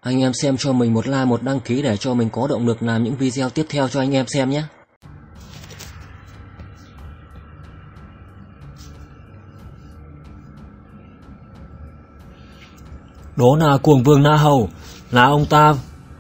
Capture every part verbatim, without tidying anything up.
Anh em xem cho mình một like, một đăng ký để cho mình có động lực làm những video tiếp theo cho anh em xem nhé. Đó là cuồng vương Na Hầu, là ông ta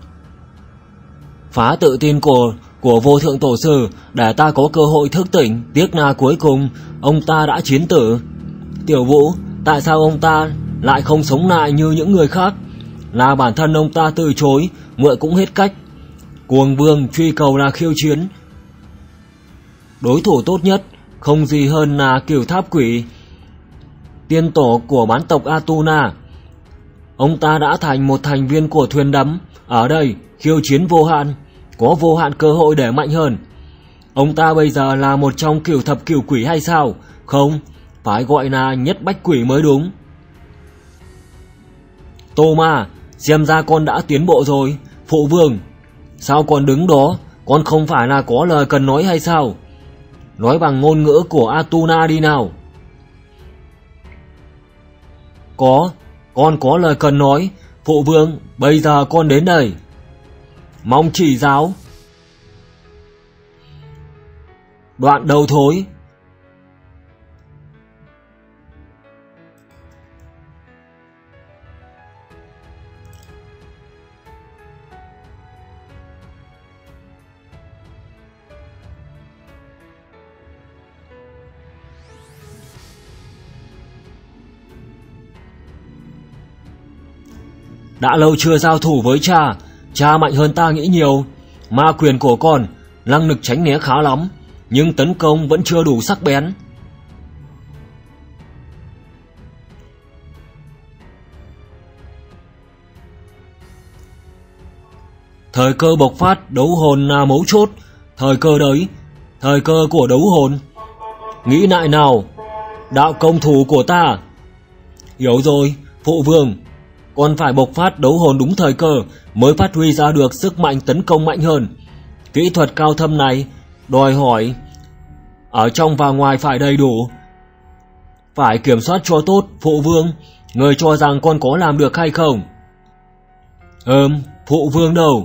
phá tự tin của của vô thượng tổ sư để ta có cơ hội thức tỉnh. Tiếc là cuối cùng ông ta đã chiến tử. Tiểu Vũ, tại sao ông ta lại không sống lại như những người khác? Là bản thân ông ta từ chối, muội cũng hết cách. Cuồng vương truy cầu là khiêu chiến. Đối thủ tốt nhất không gì hơn là Cửu Tháp Quỷ, tiên tổ của bán tộc Atuna. Ông ta đã thành một thành viên của thuyền đắm. Ở đây khiêu chiến vô hạn, có vô hạn cơ hội để mạnh hơn. Ông ta bây giờ là một trong cửu thập cửu quỷ hay sao? Không, phải gọi là nhất bách quỷ mới đúng. Tô Ma, xem ra con đã tiến bộ rồi. Phụ vương, sao còn đứng đó? Con không phải là có lời cần nói hay sao? Nói bằng ngôn ngữ của Atuna đi nào. Có, con có lời cần nói. Phụ vương, bây giờ con đến đây. Mong chỉ giáo. Đoạn đầu thối. Đã lâu chưa giao thủ với cha. Cha mạnh hơn ta nghĩ nhiều. Ma quyền của con, năng lực tránh né khá lắm, nhưng tấn công vẫn chưa đủ sắc bén. Thời cơ bộc phát đấu hồn là mấu chốt. Thời cơ đấy, thời cơ của đấu hồn. Nghĩ lại nào, đạo công thủ của ta. Hiểu rồi, phụ vương. Còn phải bộc phát đấu hồn đúng thời cơ mới phát huy ra được sức mạnh tấn công mạnh hơn. Kỹ thuật cao thâm này đòi hỏi ở trong và ngoài phải đầy đủ. Phải kiểm soát cho tốt, phụ vương. Người cho rằng con có làm được hay không? Ừm, phụ vương đâu?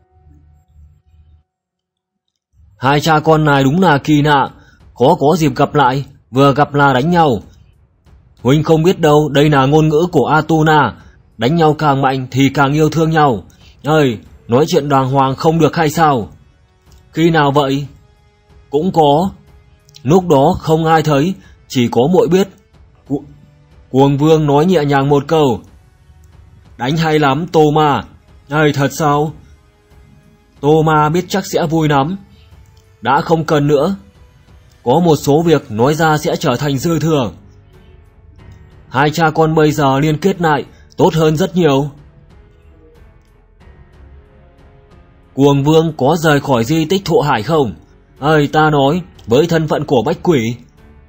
Hai cha con này đúng là kỳ lạ. Khó có dịp gặp lại, vừa gặp là đánh nhau. Huynh không biết đâu, đây là ngôn ngữ của Atuna. Đánh nhau càng mạnh thì càng yêu thương nhau. Ơi, nói chuyện đàng hoàng không được hay sao? Khi nào vậy? Cũng có. Lúc đó không ai thấy, chỉ có muội biết. Cu Cuồng vương nói nhẹ nhàng một câu. Đánh hay lắm, Tô Ma. Ơi, thật sao? Tô Ma biết chắc sẽ vui lắm. Đã không cần nữa. Có một số việc nói ra sẽ trở thành dư thừa. Hai cha con bây giờ liên kết lại tốt hơn rất nhiều. Cuồng vương có rời khỏi di tích Thụ Hải không? Ơi, ta nói, với thân phận của bách quỷ,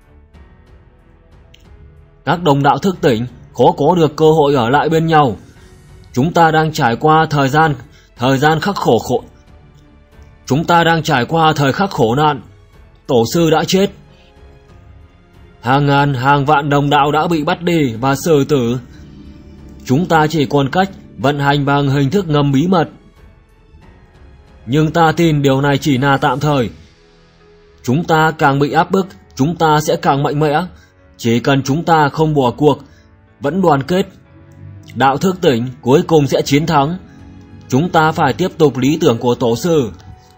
các đồng đạo thức tỉnh khó có được cơ hội ở lại bên nhau. Chúng ta đang trải qua thời gian thời gian khắc khổ khổ. Chúng ta đang trải qua thời khắc khổ nạn. Tổ sư đã chết. Hàng ngàn hàng vạn đồng đạo đã bị bắt đi và xử tử. Chúng ta chỉ còn cách vận hành bằng hình thức ngầm bí mật. Nhưng ta tin điều này chỉ là tạm thời. Chúng ta càng bị áp bức, chúng ta sẽ càng mạnh mẽ. Chỉ cần chúng ta không bỏ cuộc, vẫn đoàn kết, đạo thức tỉnh cuối cùng sẽ chiến thắng. Chúng ta phải tiếp tục lý tưởng của tổ sư.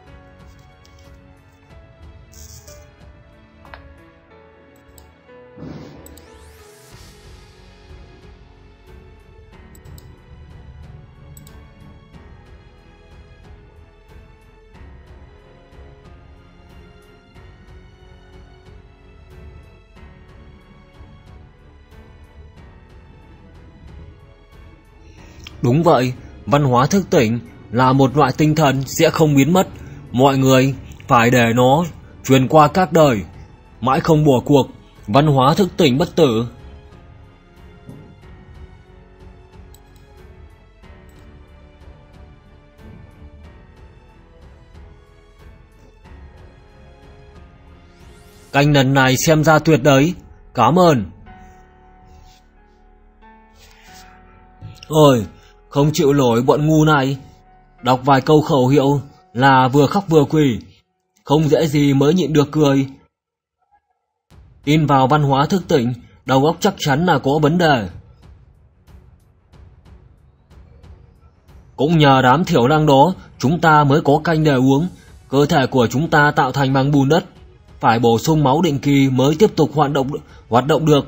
Đúng vậy, văn hóa thức tỉnh là một loại tinh thần sẽ không biến mất. Mọi người phải để nó truyền qua các đời, mãi không bỏ cuộc. Văn hóa thức tỉnh bất tử. Canh lần này xem ra tuyệt đấy. Cảm ơn. Ôi, Không chịu nổi bọn ngu này. Đọc vài câu khẩu hiệu là vừa khóc vừa quỳ, không dễ gì mới nhịn được cười. Tin vào văn hóa thức tỉnh, đầu óc chắc chắn là có vấn đề. Cũng nhờ đám thiểu năng đó, chúng ta mới có canh để uống. Cơ thể của chúng ta tạo thành bằng bùn đất, phải bổ sung máu định kỳ mới tiếp tục hoạt động hoạt động được.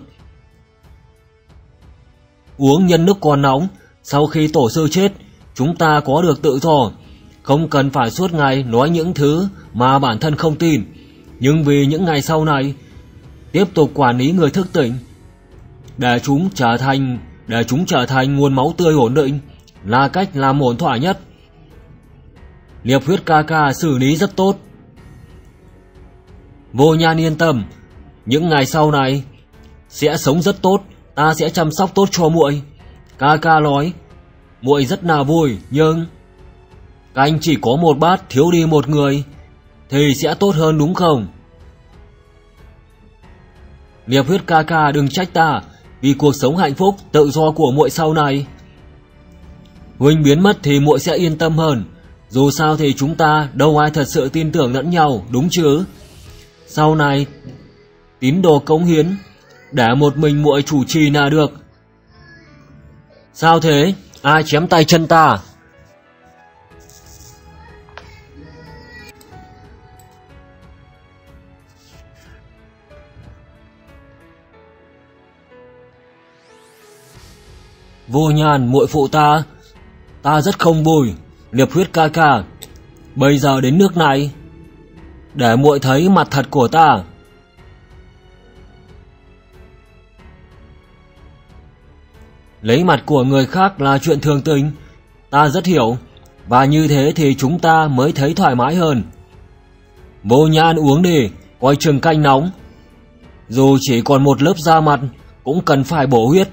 Uống nhân nước còn nóng, sau khi tổ sư chết, chúng ta có được tự do, không cần phải suốt ngày nói những thứ mà bản thân không tin, nhưng vì những ngày sau này tiếp tục quản lý người thức tỉnh, để chúng trở thành để chúng trở thành nguồn máu tươi ổn định là cách làm ổn thỏa nhất. Liệp huyết ca ca xử lý rất tốt. Vô Nhan yên tâm, những ngày sau này sẽ sống rất tốt, ta sẽ chăm sóc tốt cho muội. Ca ca nói, muội rất là vui, nhưng canh chỉ có một bát thiếu đi một người thì sẽ tốt hơn đúng không? Liệp huyết ca ca đừng trách ta, vì cuộc sống hạnh phúc tự do của muội sau này. Huynh biến mất thì muội sẽ yên tâm hơn, dù sao thì chúng ta đâu ai thật sự tin tưởng lẫn nhau, đúng chứ? Sau này tín đồ cống hiến, để một mình muội chủ trì là được. Sao thế? Ai chém tay chân ta? Vô Nhan, muội phụ ta, ta rất không vui. Liệp huyết ca ca, bây giờ đến nước này, để muội thấy mặt thật của ta. Lấy mặt của người khác là chuyện thường tình, ta rất hiểu, và như thế thì chúng ta mới thấy thoải mái hơn. Vô Nhan uống đi, coi chừng canh nóng. Dù chỉ còn một lớp da mặt, cũng cần phải bổ huyết.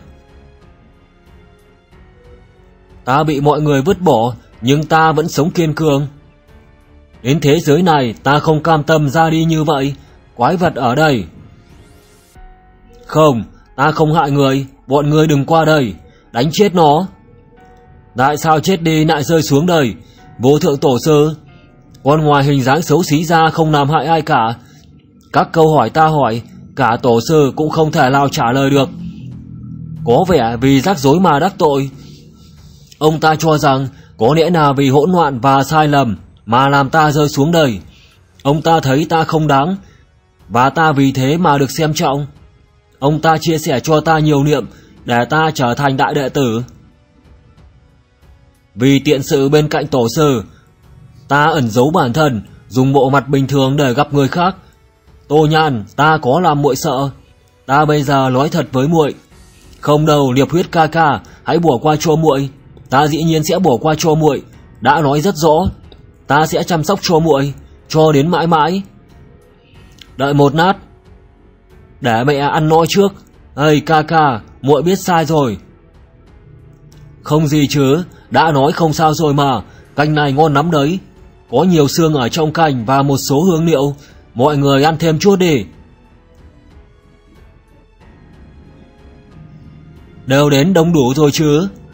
Ta bị mọi người vứt bỏ, nhưng ta vẫn sống kiên cường. Đến thế giới này, ta không cam tâm ra đi như vậy. Quái vật ở đây. Không, ta không hại người, bọn ngươi đừng qua đây, đánh chết nó. Tại sao chết đi lại rơi xuống đây? Vô thượng tổ sư, con ngoài hình dáng xấu xí ra không làm hại ai cả. Các câu hỏi ta hỏi, cả tổ sư cũng không thể nào trả lời được. Có vẻ vì rắc rối mà đắc tội. Ông ta cho rằng có lẽ là vì hỗn loạn và sai lầm mà làm ta rơi xuống đây. Ông ta thấy ta không đáng, và ta vì thế mà được xem trọng. Ông ta chia sẻ cho ta nhiều niệm để ta trở thành đại đệ tử. Vì tiện sự bên cạnh tổ sư, ta ẩn giấu bản thân, dùng bộ mặt bình thường để gặp người khác. Tô Nhan, ta có làm muội sợ. Ta bây giờ nói thật với muội. Không đâu, Liệp huyết ca ca, hãy bỏ qua cho muội. Ta dĩ nhiên sẽ bỏ qua cho muội, đã nói rất rõ. Ta sẽ chăm sóc cho muội cho đến mãi mãi. Đợi một lát, để mẹ ăn no trước. Ây ca ca, muội biết sai rồi. Không gì chứ, đã nói không sao rồi mà. Canh này ngon lắm đấy, có nhiều xương ở trong canh và một số hương liệu. Mọi người ăn thêm chút đi. Đều đến đông đủ rồi chứ?